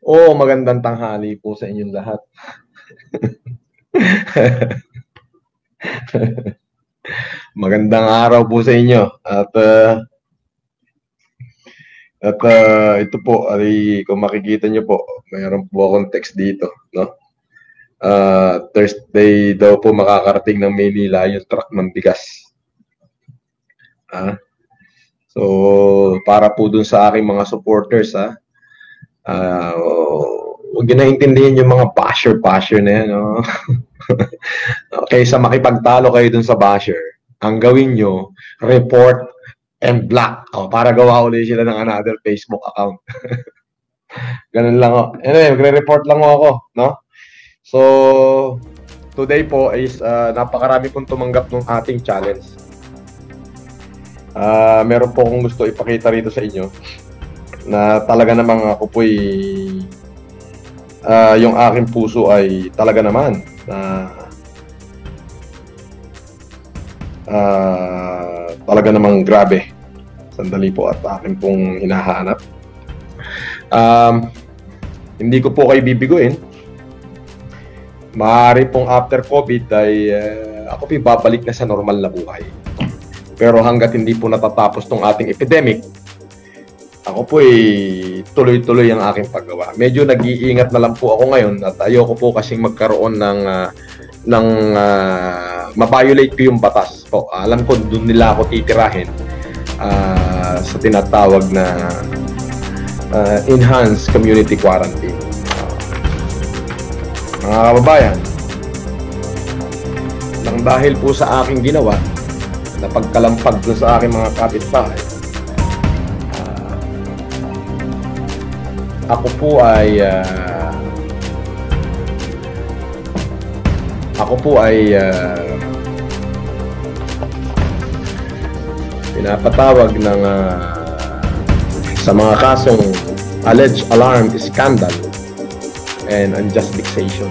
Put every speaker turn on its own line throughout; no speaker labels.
Oo, magandang tanghali po sa inyong lahat. Magandang araw po sa inyo. Ito po, ay, kung makikita nyo po, mayroon po akong text dito, no? Thursday daw po makakarating ng Maynila yung truck ng bigas. So, para po dun sa aking mga supporters, huwag nyo naintindihin yung mga basher na yan, no? Kaysa makipagtalo kayo dun sa basher, ang gawin nyo, report and block. Para gawa ulit sila ng another Facebook account. Ganun lang. Anyway, magre-report lang ako, no? So, today po is napakarami pong tumanggap ng ating challenge. Meron po akong gusto ipakita rito sa inyo na talaga namang ako po'y yung aking puso ay talaga naman talaga namang grabe. Sandali po at akin pong hinahanap. Hindi ko po kayo bibiguin. Maaari pong after COVID ay ako po'y babalik na sa normal na buhay. Pero hanggat hindi po natatapos tong ating epidemic, ako po'y tuloy-tuloy ang aking paggawa. Medyo nag-iingat na lang po ako ngayon at ayoko po kasing magkaroon ng ma-violate ko yung batas po. Alam ko doon nila ako titirahin sa tinatawag na enhanced community quarantine. Mga kababayan, nang dahil po sa aking ginawa na pagkalampag doon sa aking mga kapitbahay, ako po ay pinapatawag ng sa mga kasong alleged alarm scandal and unjust vexation.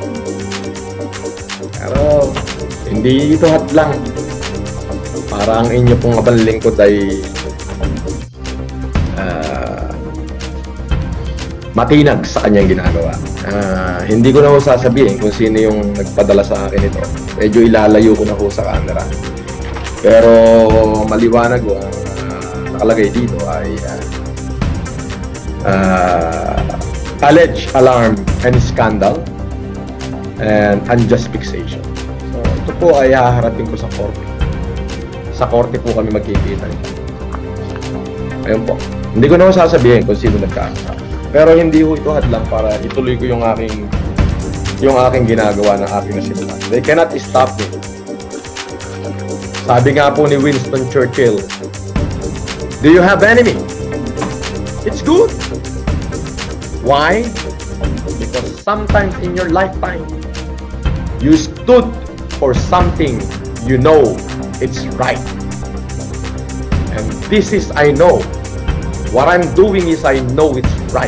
Pero hindi ito hadlang para ang inyo pong kabanlingkod ay matinag sa kanyang ginagawa. Hindi ko na ho sasabihin kung sino yung nagpadala sa akin ito. Medyo ilalayo ko na ho sa camera. Pero maliwanag ho, nakalagay dito ay alleged alarm and scandal and unjust fixation. So ito po ay haharapin ko sa korte. Sa korte po kami magkikita nito. Ayun po. Hindi ko na ho sasabihin kung sino nagkakasama. Pero hindi ho ito hadlang para ituloy ko yung aking ginagawa ng aking nasimulan. They cannot stop me. Sabi nga po ni Winston Churchill, do you have enemy? It's good. Why? Because sometimes in your lifetime, you stood for something you know it's right. And this is, I know. What I'm doing is I know it's right.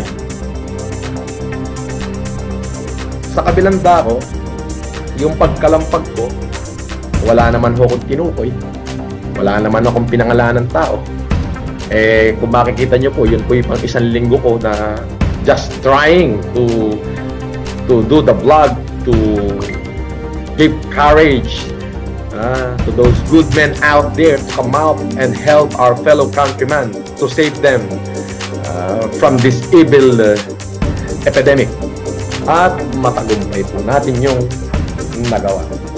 Sa kabilang dako, yung pagkalampag ko, wala naman ho akong tinukoy. Wala naman akong pinangalan ng tao. Kung makikita nyo po, yun po yung pang isang linggo ko na just trying to do the vlog, to give courage to those good men out there to come out and help our fellow countrymen to save them from this evil epidemic. At matagumpay po natin yung nagawa.